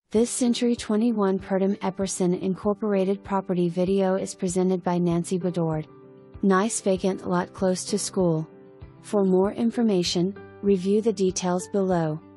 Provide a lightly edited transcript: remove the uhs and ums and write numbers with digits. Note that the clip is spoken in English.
This Century 21 Purdum-Epperson Incorporated property video is presented by Nancy Badord. Nice vacant lot close to school. For more information, review the details below.